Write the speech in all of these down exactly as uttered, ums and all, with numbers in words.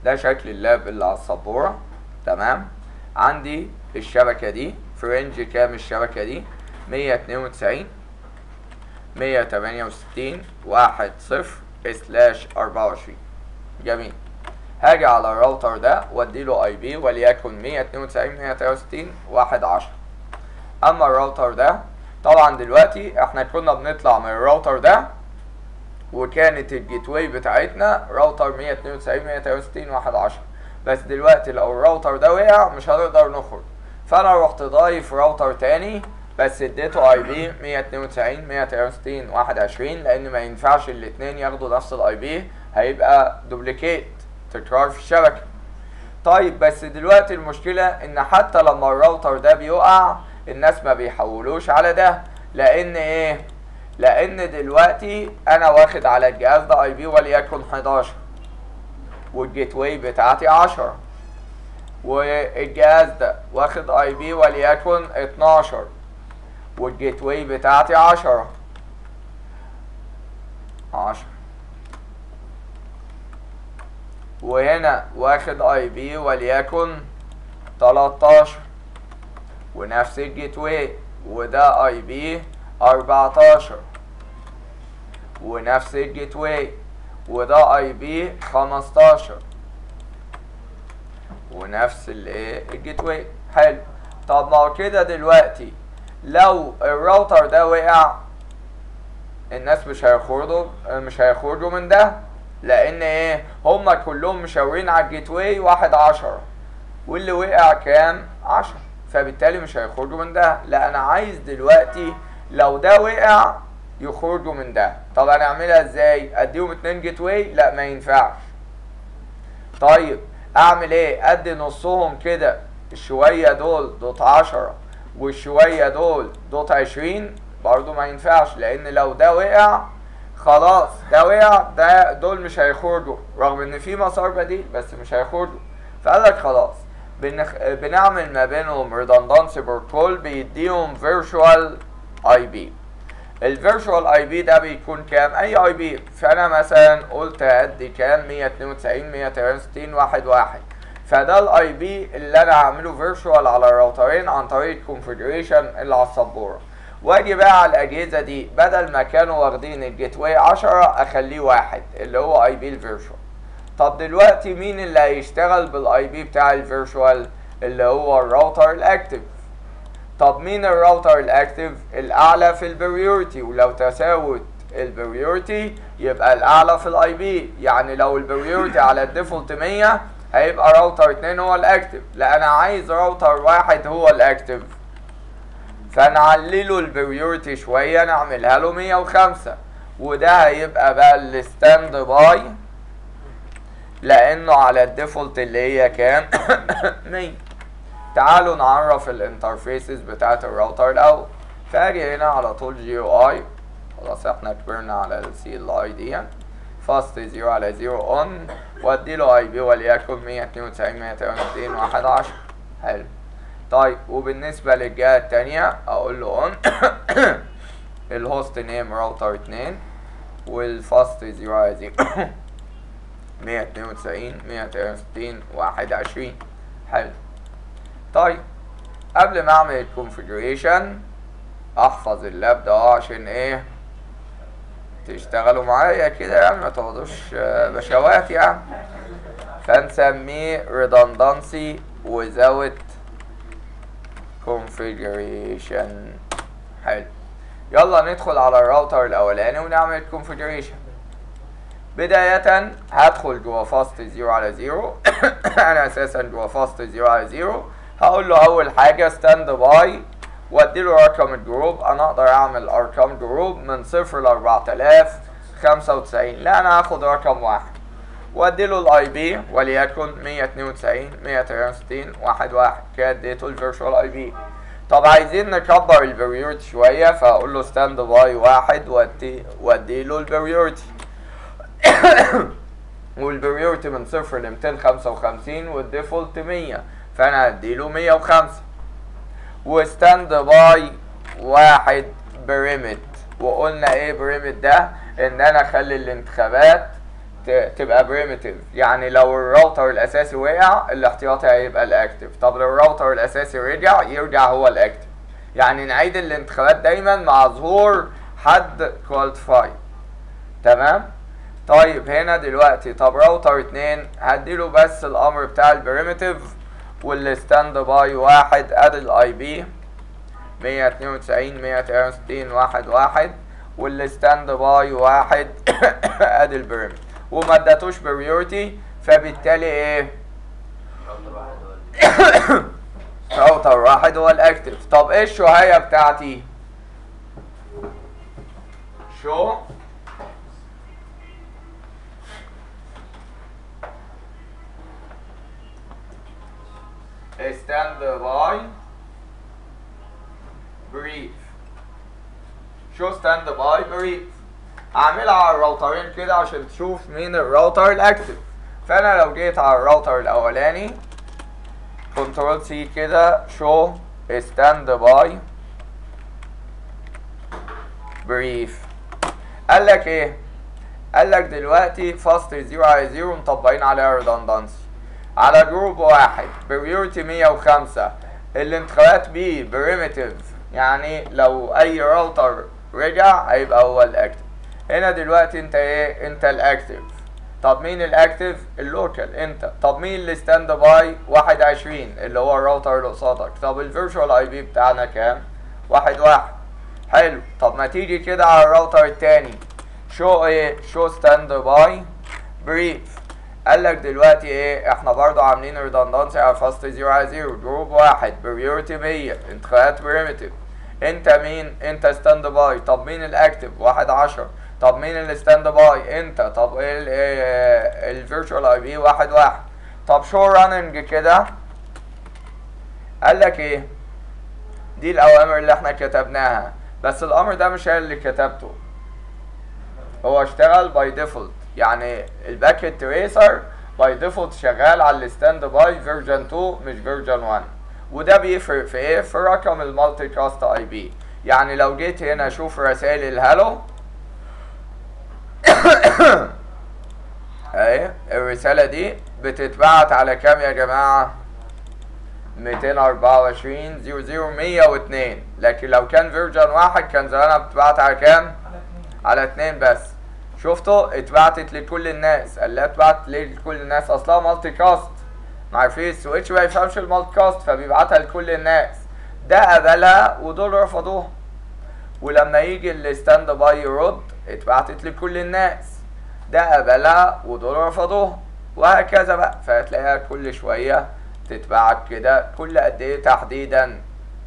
ده شكل اللاب اللي على السبورة. تمام. عندي الشبكة دي في رينج كام الشبكة دي؟ مية اتنين وتسعين مية تمانية وستين واحد صفر سلاش اربعة وعشرين. جميل. هاجي على الراوتر ده واديله اي بي وليكن مية اتنين وتسعين مية تمانية وستين واحد عشرة. اما الراوتر ده طبعا دلوقتي احنا كنا بنطلع من الراوتر ده وكانت الجيت واي بتاعتنا راوتر مية اتنين وتسعين مية تمانية وستين واحد عشرة، بس دلوقتي لو الراوتر ده وقع مش هنقدر نخرج، فانا رحت ضايف راوتر تاني بس اديته اي بي مية اتنين وتسعين مية تمانية وستين واحد عشرين لان ما ينفعش الاتنين ياخدوا نفس الاي بي، هيبقى دوبليكيت تكرار في الشبكه. طيب بس دلوقتي المشكله ان حتى لما الراوتر ده بيقع الناس ما بيحولوش على ده، لان ايه؟ لان دلوقتي انا واخد على الجهاز ده اي بي وليكن حداشر والجيت واي بتاعتي عشرة، والجهاز ده واخد اي بي وليكن اتناشر والجيت واي بتاعتي عشرة عشرة، وهنا واخد اي بي وليكن تلاتاشر ونفس الجيت واي، وده اي بي اربعتاشر ونفس الجيت واي، وده اي بي خمستاشر ونفس الايه الجيت واي. حلو. طب ما هو كده دلوقتي لو الراوتر ده وقع الناس مش هيخرجوا مش هيخرجوا من ده، لان ايه؟ هما كلهم مشاورين على الجيت واي واحد عشرة واللي وقع كام؟ عشرة، فبالتالي مش هيخرجوا من ده. لا انا عايز دلوقتي لو ده وقع يخرجوا من ده. طب هنعملها ازاي؟ اديهم اتنين جيت واي؟ لا ما ينفعش. طيب اعمل ايه؟ ادي نصهم كده، الشويه دول دوت عشرة والشويه دول دوت عشرين؟ برضو ما ينفعش، لان لو ده وقع خلاص ده وقع، ده دول مش هيخرجوا رغم ان في مسار بديل بس مش هيخرجوا. فقال لك خلاص بنخ... بنعمل ما بينهم redundancy بروتوكول بيديهم فيرتشوال اي بي. الفيرتشوال اي بي ده بيكون كام؟ اي اي بي. فانا مثلا قلت هدي كام؟ مية اتنين وتسعين مية تمانية وستين واحد واحد، فده الاي بي اللي انا هعمله فيرتشوال على الراوترين عن طريق الكونفيجريشن اللي على السبوره. واجي بقى على الاجهزه دي بدل ما كانوا واخدين الجيت واي عشرة اخليه واحد اللي هو اي بي الفيرتشوال. طب دلوقتي مين اللي هيشتغل بالاي بي بتاع الفيرتشوال؟ اللي هو الراوتر الاكتف. طب مين الراوتر الاكتف؟ الاعلى في البريورتي، ولو تساوت البريورتي يبقى الاعلى في الاي بي. يعني لو البريورتي على الديفولت مية هيبقى راوتر اتنين هو الاكتف. لا انا عايز راوتر واحد هو الاكتف، فنعلله البريورتي شويه نعملها له مية وخمسة، وده هيبقى بقى الستاند باي لانه على الديفولت اللي هي كام؟ مية. تعالوا نعرف الانترفيسز بتاعت الراوتر الاول. فاجي هنا على طول جي يو اي، خلاص احنا كبرنا على السي ال اي دي، فاست زيرو على زيرو اون، وادي له اي بي وليكن مية اتنين وتسعين مية تمانية وستين واحد عشرة. حلو. طيب وبالنسبه للجهه التانيه اقول له اون الهوست نيم راوتر اتنين والفاست زيرو على زيرو مية اتنين وتسعين مية تمانية وستين واحد وعشرين. حلو. طيب قبل ما اعمل الكونفيجريشن احفظ اللاب ده عشان ايه؟ تشتغلوا معايا كده يعني ما تقعدوش بشوات يعني. فنسميه redundancy without configuration. حلو. يلا ندخل على الراوتر الاولاني ونعمل configuration. بداية هدخل جوا فاست زيرو على زيرو انا اساسا جوا فاست زيرو على زيرو. هقول له اول حاجة ستاند باي وادي له رقم الجروب. انا اقدر اعمل ارقام جروب من صفر ل اربعة الاف خمسة وتسعين، لا انا هاخد رقم واحد وادي له الاي بي وليكن مية اتنين وتسعين مية تمانية وستين واحد واحد. كده اديته الفيرتشوال اي بي. طب عايزين نكبر البريورتي شوية، فهقول له ستاند باي واحد وادي وادي له البريورتي والبريورتي من صفر ل ميتين خمسة وخمسين والديفولت مية، فانا هديله مية وخمسة. وستاند باي واحد بريمت. وقلنا ايه بريمت ده؟ ان انا اخلي الانتخابات تبقى بريميتيف، يعني لو الراوتر الاساسي وقع الاحتياطي هيبقى الاكتف. طب لو الراوتر الاساسي رجع يرجع هو الاكتف. يعني نعيد الانتخابات دايما مع ظهور حد كواليفاي. تمام. طيب هنا دلوقتي طب راوتر اتنين هديله بس الامر بتاع البريميتيف والستاند باي واحد، ادي الاي بي مية اتنين وتسعين مية تمانية وستين واحد واحد، والستاند باي واحد ادي البريميتيف، وما اداتوش بريورتي، فبالتالي ايه؟ راوتر واحد هو الاكتف. طب ايه الشهايه بتاعتي؟ شو ستاند باي بريف. شو ستاند باي بريف؟ اعملها على الراوترين كده عشان تشوف مين الراوتر الاكتف. فانا لو جيت على الراوتر الاولاني كنترول سي كده شو ستاند باي بريف، قال لك ايه؟ قال لك دلوقتي فاست زيرو على زيرو مطبقين عليها ريدندنسي على جروب واحد بريورتي مية وخمسة، الانتخابات بيه بريميتيف، يعني لو اي راوتر رجع هيبقى هو الاكتف. هنا دلوقتي انت ايه؟ انت الاكتف. طب مين الاكتف؟ اللوكال انت. طب مين اللي ستاند باي؟ واحد وعشرين اللي هو الراوتر اللي قصادك. طب الفيرتشوال اي بي بتاعنا كام؟ واحد واحد. حلو. طب ما تيجي كده على الراوتر التاني شو ايه؟ شو ستاند باي بريف. قال لك دلوقتي ايه؟ احنا برضو عاملين ريدندنسي على فاست زيرو على زيرو جروب واحد بريورتي مية، انتخابات بريميتيف. انت مين؟ انت ستاند باي. طب مين الاكتف؟ واحد عشرة. طب مين الستاند باي؟ انت. طب ايه الفيرتشوال اي بي؟ واحد واحد. طب شو راننج كده؟ قال لك ايه؟ دي الاوامر اللي احنا كتبناها، بس الامر ده مش هي اللي كتبته، هو اشتغل باي ديفولت. يعني الباكيت تريسر باي ديفولت شغال على الستاند باي فيرجن اتنين مش فيرجن واحد، وده بيفرق في ايه؟ في رقم المالتي كاست اي بي. يعني لو جيت هنا اشوف رسائل الهالو اهي الرسالة دي بتتبعت على كام يا جماعة؟ ميتين اربعة وعشرين صفر صفر مية واتنين، لكن لو كان فيرجن واحد كان زمانها بتتبعت على كام؟ على اتنين بس. شفتوا؟ اتبعتت لكل الناس. قال لها اتبعت ليه لكل الناس؟ اصلها مالتي كاست. عارفين السويتش ما يفهمش المالتي كاست فبيبعتها لكل الناس. ده قبلها ودول رفضوها. ولما يجي الستاند باي يرد اتبعتت لكل الناس، ده قبلها ودول رفضوها، وهكذا بقى. فهتلاقيها كل شويه تتبعت كده. كل قد ايه تحديدا؟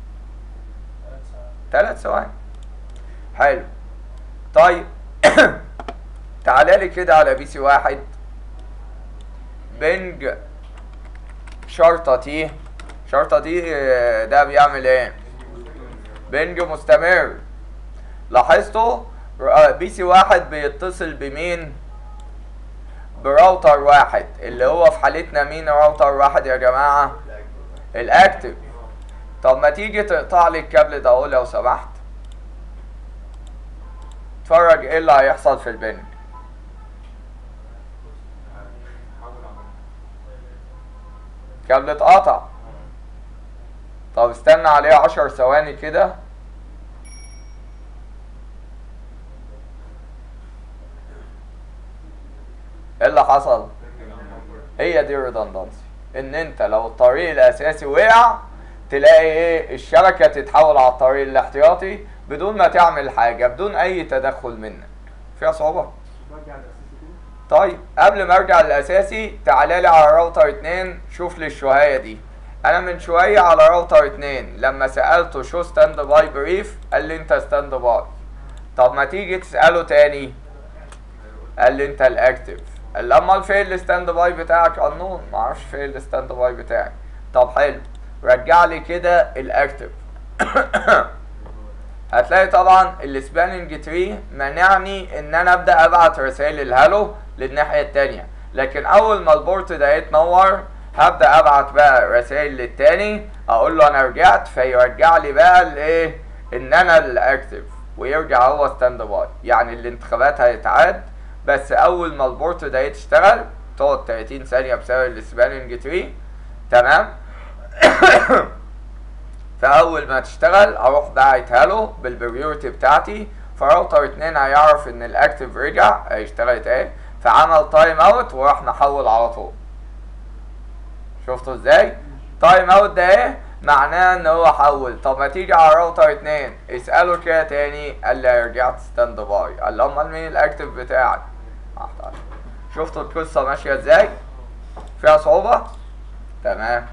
ثلاث ثواني. حلو. طيب تعالى لي كده على بي سي واحد بنج شرطة تي. شرطة تي ده بيعمل ايه؟ بنج مستمر. لاحظتوا بي سي واحد بيتصل بمين؟ براوتر واحد، اللي هو في حالتنا مين راوتر واحد يا جماعة؟ الاكتف. طب ما تيجي تقطع لي الكابل ده اهو لو سمحت، اتفرج ايه اللي هيحصل في البنج. كابل اتقطع. طب استنى عليه عشر ثواني كده. ايه اللي حصل؟ هي دي الريدندنسي، ان انت لو الطريق الاساسي وقع تلاقي ايه؟ الشبكه تتحول على الطريق الاحتياطي بدون ما تعمل حاجه، بدون اي تدخل منك. فيها صعوبه. طيب قبل ما ارجع للاساسي تعالى لي على راوتر اتنين شوف لي الشهايه دي. انا من شويه على راوتر اتنين لما سالته شو ستاند باي بريف قال لي انت ستاند باي. طب ما تيجي تساله تاني قال لي انت الاكتف. قال لي امال فين الستاند باي بتاعك؟ قانون ما اعرفش فين الستاند باي بتاعي. طب حلو، رجع لي كده الاكتف. هتلاقي طبعا السباننج تري منعني ان انا ابدا ابعت رسائل الهالو للناحيه التانيه، لكن اول ما البورت ده يتنور هبدا ابعت بقى رسائل للتاني اقول له انا رجعت، فيرجع لي بقى الايه؟ ان انا الاكتف، ويرجع هو ستاند باي. يعني الانتخابات هيتعاد بس اول ما البورت ده يشتغل تقعد تلاتين ثانيه بسبب السباننج تري. تمام. فاول ما تشتغل هروح باعتها له بالبريورتي بتاعتي، فراوتر اتنين هيعرف ان الاكتف رجع اشتغلت ايه، فعمل تايم اوت وراح محول على طول. شفتوا ازاي؟ تايم اوت ده ايه؟ معناه ان هو حول. طب ما تيجي على راوتر اتنين اساله كده تاني، قال لي رجعت ستاند باي. قال له امال مين الاكتف بتاعك؟ شفتوا القصه ماشيه ازاي؟ فيها صعوبه؟ تمام.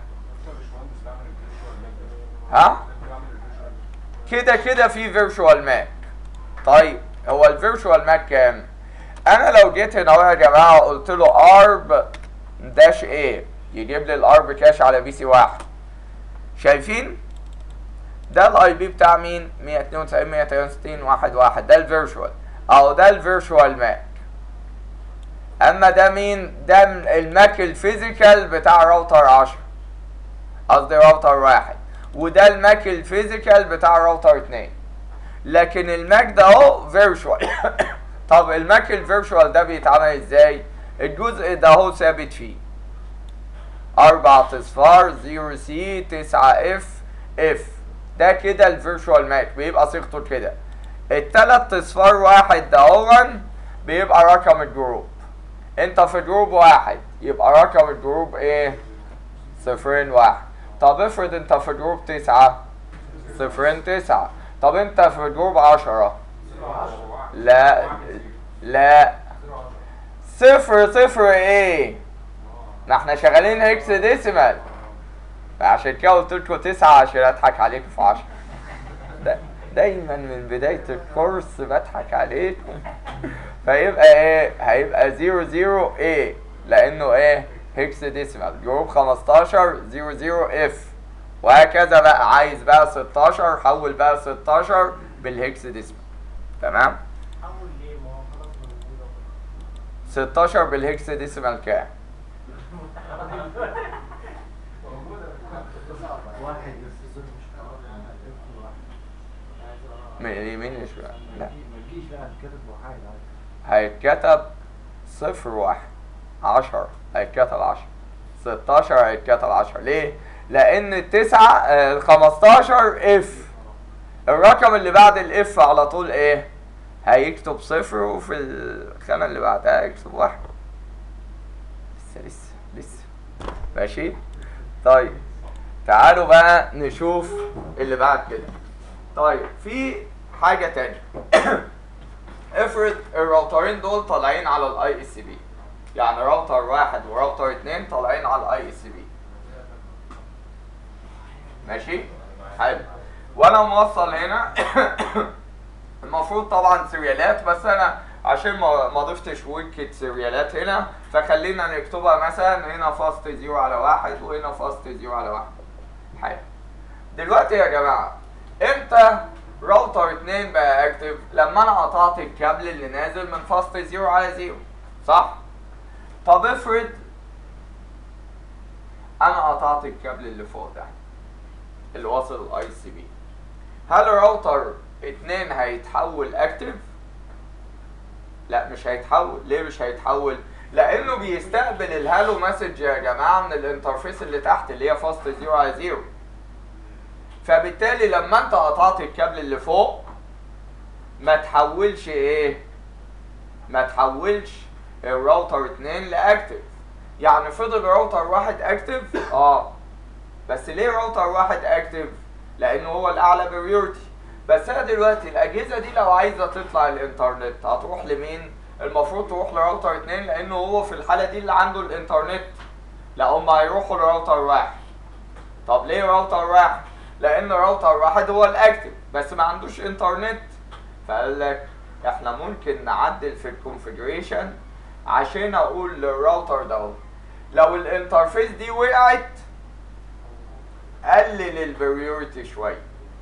ها؟ كده كده في فيرتشوال ماك. طيب هو الفيرتشوال ماك كام؟ انا لو جيت هنا اهو يا جماعه قلت له ارب داش ايه يجيب لي الارب كاش على بي سي واحد. شايفين؟ ده الاي بي بتاع مين؟ مية اتنين وتسعين مية تمانية وستين واحد واحد، ده الفيرتشوال اهو، ده الفيرتشوال ماك. اما ده مين؟ ده الماك الفيزيكال بتاع راوتر عشرة، قصدي راوتر واحد، وده الماك الفيزيكال بتاع راوتر اتنين. لكن الماك ده اهو فيرتشوال. طب الماك الفيرتشوال ده بيتعمل ازاي؟ الجزء ده اهو ثابت فيه اربع اصفار زيرو سي تسعة اف اف، ده كده الفيرتشوال ماك بيبقى صيغته كده. التلات اصفار واحد ده اهو بيبقى رقم الجروب. انت في جروب واحد يبقى رقم الجروب ايه؟ صفرين واحد. طب افرض انت في جروب تسعة، صفرين تسعة. طب انت في جروب عشرة، لا لا صفر صفر ايه؟ ما احنا شغالين هيكس ديسيمال، عشان كده قلت لكم تسعة عشان اضحك عليكم في عشرة. دا دايما من بداية الكورس بضحك عليكم. فيبقى ايه؟ هيبقى زيرو زيرو ايه لانه ايه؟ هيكس ديسيمال. جروب خمستاشر زيرو زيرو اف، وهكذا بقى. عايز بقى ستاشر حول بقى ستاشر بالهيكس ديسيمال. تمام؟ حول ليه؟ ما هو خلاص موجود اهو. ستاشر بالهيكس ديسيمال كام؟ واحد بس مش من اليمين مش بقى. لا ما تجيش بقى هتكتب واحد عادي. هيتكتب صفر واحد. عشرة هيتكتب عشرة. ستاشر هيتكتب عشرة. ليه؟ لأن التسعة ال خمستاشر اف، الرقم اللي بعد الاف على طول ايه؟ هيكتب صفر، وفي الخانة اللي بعدها هيكتب واحد. لسه لسه لسه ماشي؟ طيب تعالوا بقى نشوف اللي بعد كده. طيب في حاجة تانية. افرض الراوترين دول طالعين على الاي اس بي، يعني راوتر واحد وراوتر اتنين طالعين على الاي اس بي. ماشي؟ حلو. وانا موصل هنا المفروض طبعا سيريالات، بس انا عشان ما ما ضفتش ويكت سيريالات هنا، فخلينا نكتبها مثلا هنا فاست زيرو على واحد وهنا فاست زيرو على واحد. حلو. دلوقتي يا جماعه امتى راوتر اتنين بقى اكتف؟ لما انا قطعت الكابل اللي نازل من فاست زيرو على زيرو، صح؟ طب افرض انا قطعت الكابل اللي فوق ده اللي واصل الاي سي بي، هل راوتر اتنين هيتحول اكتف؟ لا مش هيتحول. ليه مش هيتحول؟ لانه بيستقبل الهالو مسج يا جماعه من الانترفيس اللي تحت اللي هي فاست زيرو على زيرو. فبالتالي لما انت قطعت الكابل اللي فوق ما تحولش ايه؟ ما تحولش الراوتر اتنين لاكتف. يعني فضل راوتر واحد اكتف، اه بس ليه راوتر واحد اكتف؟ لانه هو الاعلى بريورتي. بس انا دلوقتي الاجهزه دي لو عايزه تطلع الانترنت هتروح لمين؟ المفروض تروح لراوتر اتنين، لانه هو في الحاله دي اللي عنده الانترنت. لا هم هيروحوا لراوتر واحد. طب ليه راوتر واحد؟ لان راوتر واحد هو الاكتف بس ما عندوش انترنت. فقال لك احنا ممكن نعدل في الكونفيجريشن عشان اقول للراوتر ده لو الانترفيس دي وقعت قلل البريورتي شويه،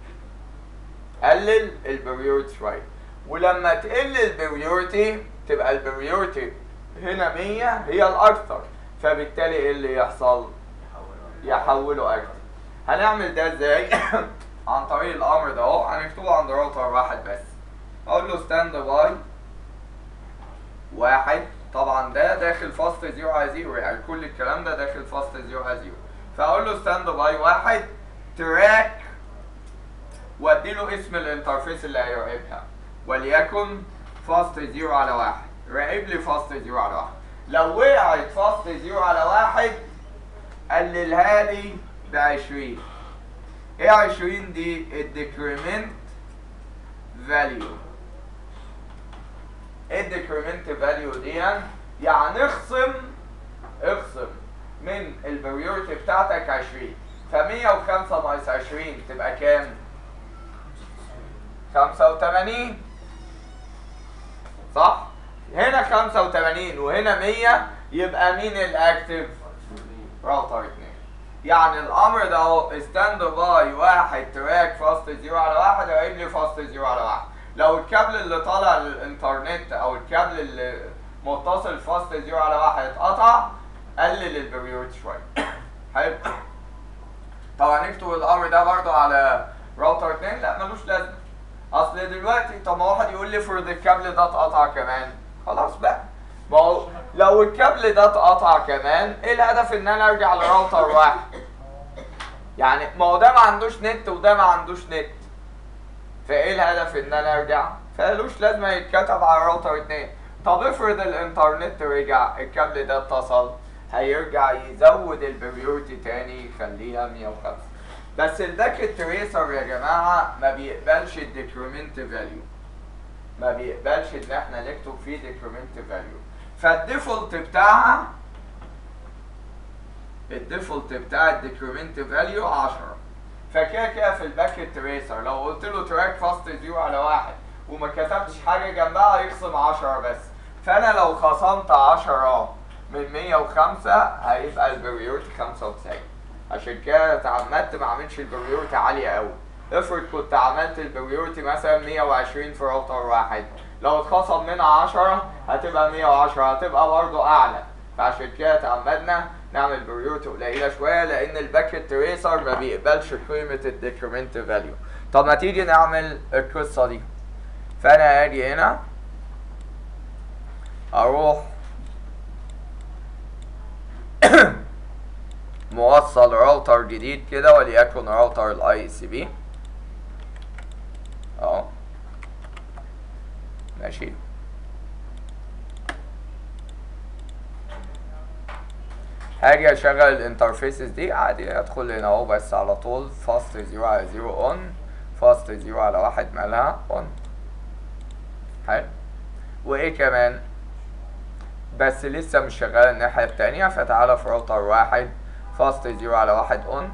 قلل البريورتي شويه، ولما تقل البريورتي تبقى البريورتي هنا مية هي الاكثر، فبالتالي ايه اللي يحصل؟ يحولوا اكتف. هنعمل ده ازاي؟ عن طريق الامر ده اهو، هنكتبه عند راوتر واحد بس. اقول له ستاند باي واحد، طبعا ده داخل فاست زيرو على زيرو، يعني كل الكلام ده داخل فاست زيرو على زيرو. فاقول له ستاند باي واحد تراك، وادي له اسم الانترفيس اللي هيراقبها، وليكن فاست زيرو على واحد. راقب لي فاست زيرو على واحد. لو وقعت فاست زيرو على واحد قللها لي ب عشرين. ايه عشرين دي؟ الديكريمنت فاليو. ايه الديكريمنت فاليو دي؟ يعني اخصم اخصم من البريورتي بتاعتك عشرين. ف مية وخمسة ناقص عشرين تبقى كام؟ خمسة وتمانين، صح؟ هنا خمسة وتمانين وهنا مية، يبقى مين الاكتف؟ راوتر اتنين. يعني الامر ده اهو ستاند باي واحد تراك فاست زيرو على واحد، هيجيب لي فاست زيرو على واحد. لو الكابل اللي طالع للانترنت او الكابل اللي متصل فاست زيرو على واحد اتقطع، قلل البريورتي شويه. حلو. طبعا نكتب الامر ده برضو على راوتر اتنين؟ لا ملوش لازمه. اصل دلوقتي طب ما واحد يقول لي فرض الكابل ده اتقطع كمان، خلاص بقى. ما هو لو الكابل ده اتقطع كمان، ايه الهدف ان انا ارجع لراوتر واحد؟ يعني ما هو ده ما عندوش نت وده ما عندوش نت، فايه الهدف ان انا ارجع؟ فمالوش لازمه يتكتب على راوتر اتنين. طب افرض الانترنت رجع، الكابل ده اتصل، هيرجع يزود البريورتي تاني يخليها مية وخمسة. بس الباكيت تريسر يا جماعه ما بيقبلش الديكريمنت فاليو، ما بيقبلش ان احنا نكتب فيه ديكريمنت فاليو. فالديفولت بتاعها الديفولت بتاع الديكريمنت فاليو عشرة. فكده كده في الباكيت تريسر لو قلت له تراك فاست زيرو على واحد وما كتبتش حاجه جنبها هيخصم عشرة بس. فانا لو خصمت عشرة من مية وخمسة هيبقى البريورتي خمسة وتسعين. عشان كده اتعمدت ما اعملش البريورتي عاليه قوي. افرض كنت عملت البريورتي مثلا مية وعشرين في راوتر واحد، لو اتخصم منها عشرة هتبقى مية وعشرة، هتبقى برضه اعلى. فعشان كده اتعمدنا نعمل بريورتي قليله شويه، لان الباكيت تريسر ما بيقبلش قيمه الديكريمنت فاليو. طب ما تيجي نعمل القصه دي. فانا هاجي هنا اروح موصل راوتر جديد كده، وليكن راوتر الاي سي بي اهو، ماشي. هاجي اشغل الانترفيسز دي عادي، ادخل هنا اهو بس على طول فاست زيرو على زيرو اون، فاست زيرو على واحد مالها اون. حلو. وايه كمان؟ بس لسه مش شغال الناحية التانية، فتعالى في راوتر واحد فاست زيرو على واحد اون،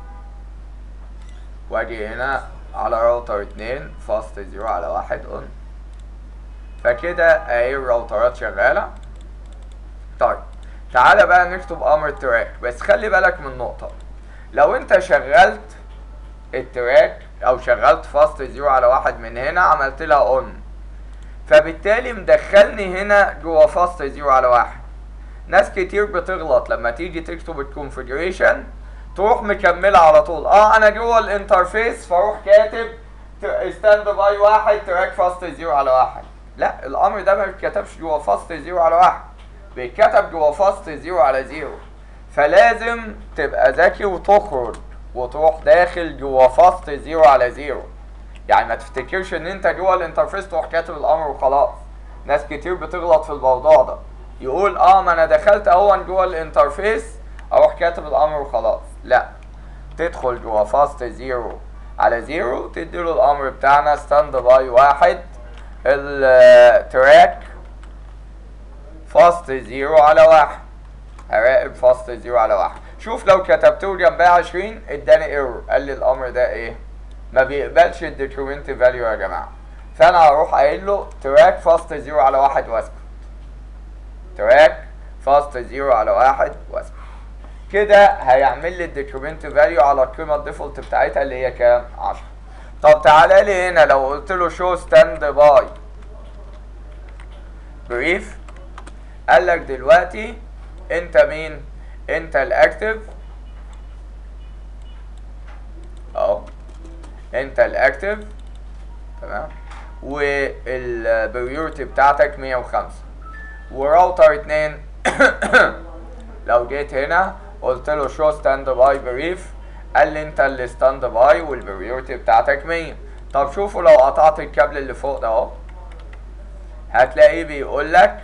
واجي هنا على راوتر اتنين فاست زيرو على واحد اون. فكده اهي الراوترات شغالة. طيب تعالى بقى نكتب امر تراك، بس خلي بالك من نقطة. لو انت شغلت التراك او شغلت فاست زيرو على واحد من هنا عملت لها اون، فبالتالي مدخلني هنا جوه فاست زيرو على واحد. ناس كتير بتغلط لما تيجي تكتب الكونفيجريشن تروح مكملة على طول. اه انا جوه الانترفيس فاروح كاتب ستاند باي واحد تراك فاست زيرو على واحد. لا، الامر ده ما بيتكتبش جوه فاست زيرو على واحد، بيتكتب جوه فاست زيرو على زيرو. فلازم تبقى ذكي وتخرج وتروح داخل جوه فاست زيرو على زيرو. يعني ما تفتكرش ان انت جوه الانترفيس تروح كاتب الامر وخلاص. ناس كتير بتغلط في الموضوع ده، يقول اه ما انا دخلت اهون جوه الانترفيس اروح كاتب الامر وخلاص. لا، تدخل جوه فاست زيرو على زيرو، تديله الامر بتاعنا ستاند باي واحد التراك فاست زيرو على واحد، هراقب فاست زيرو على واحد. شوف لو كتبته جنبها عشرين اداني ايرور، قال لي الامر ده ايه؟ ما بيقبلش الديكريمنت فاليو يا جماعه. فانا هروح قايل له تراك فاست زيرو على واحد واسكت، تراك فاست زيرو على واحد واسكت. كده هيعمل لي الديكريمنت فاليو على القيمه الديفولت بتاعتها اللي هي كام؟ عشرة. طب تعالى لي هنا لو قلت له شو ستاند باي بريف، قال لك دلوقتي انت مين؟ انت الاكتف اهو، انت الاكتف تمام، والبريورتي بتاعتك مية وخمسة. وراوتر اتنين لو جيت هنا قلت له شو ستاند باي بريف، قال لي انت اللي ستاند باي والبريورتي بتاعتك مية. طب شوفوا لو قطعت الكابل اللي فوق ده اهو هتلاقيه بيقول لك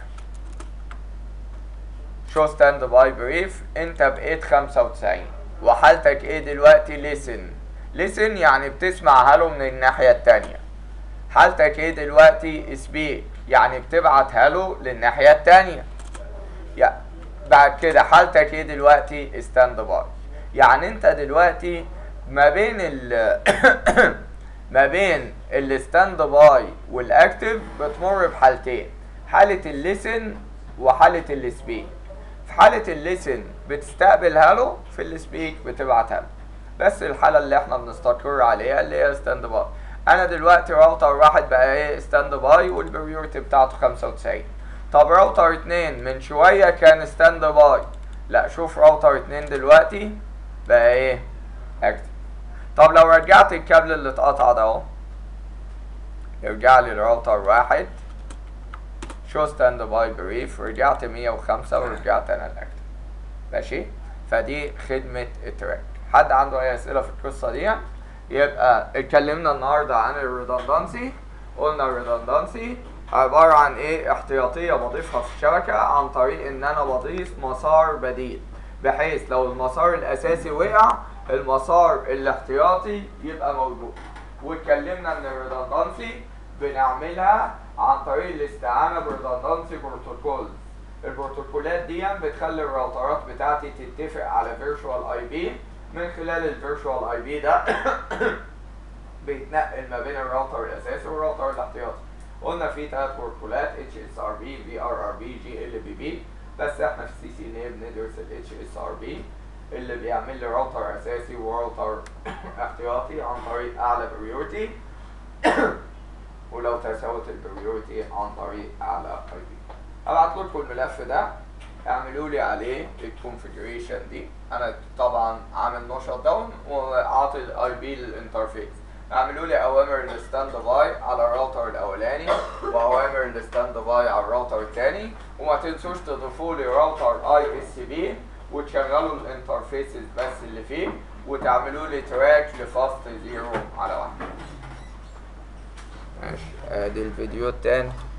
شو ستاند باي بريف، انت بقيت خمسة وتسعين وحالتك ايه دلوقتي؟ ليسن. ليسن يعني بتسمعها له من الناحية التانية. حالتك ايه دلوقتي؟ سبيك يعني بتبعتها له للناحية التانية. يعني بعد كده حالتك ايه دلوقتي؟ ستاند باي. يعني انت دلوقتي ما بين ال ما بين الستاند باي والاكتف بتمر بحالتين، حالة الليسن وحالة السبيك. في حالة الليسن بتستقبلها له، في السبيك بتبعتها له. بس الحالة اللي احنا بنستقر عليها اللي هي ستاند باي. انا دلوقتي راوتر واحد بقى ايه؟ ستاند باي والبريورتي بتاعته خمسة وتسعين. طب راوتر اتنين من شوية كان ستاند باي، لا شوف راوتر اتنين دلوقتي بقى ايه؟ اكتف. طب لو رجعت الكابل اللي اتقطع ده اهو، يرجع لي الراوتر واحد شو ستاند باي بريف، رجعت مية وخمسة ورجعت انا الاكتف. ماشي؟ فدي خدمة التراك. حد عنده اي اسئلة في القصة دي؟ يبقى اتكلمنا النهارده عن الريدندنسي. قلنا الريدندنسي عبارة عن ايه؟ احتياطية بضيفها في الشبكة عن طريق ان انا بضيف مسار بديل، بحيث لو المسار الاساسي وقع المسار الاحتياطي يبقى موجود. واتكلمنا ان الريدندنسي بنعملها عن طريق الاستعانة بريدندنسي بروتوكول. البروتوكولات دي بتخلي الراوترات بتاعتي تتفق على فيرتشوال اي بي، من خلال الفيرتشوال اي بي ده بيتنقل ما بين الراوتر الاساسي والراوتر الاحتياطي. قلنا في ثلاث بروتوكولات اتش اس ار بي، في ار ار بي، جي ال بي بي. بس احنا في سي سي ان اي بندرس ال اتش اس ار بي اللي بيعمل لي راوتر اساسي وراوتر احتياطي عن طريق اعلى بريورتي ولو تساوت البريورتي عن طريق اعلى اي بي. هبعت لكم الملف ده اعملوا لي عليه الكونفيجريشن دي. انا طبعا عامل نو شت داون وعاطي الاي بي للانترفيس. اعملوا لي اوامر الستاند باي على الراوتر الاولاني واوامر الستاند باي على الراوتر الثاني، وما تنسوش تضيفوا لي راوتر اي اس بي وتشغلوا الانترفيسز بس اللي فيه، وتعملوا لي تراك لفاست زيرو على واحد. ماشي، ادي الفيديو التاني.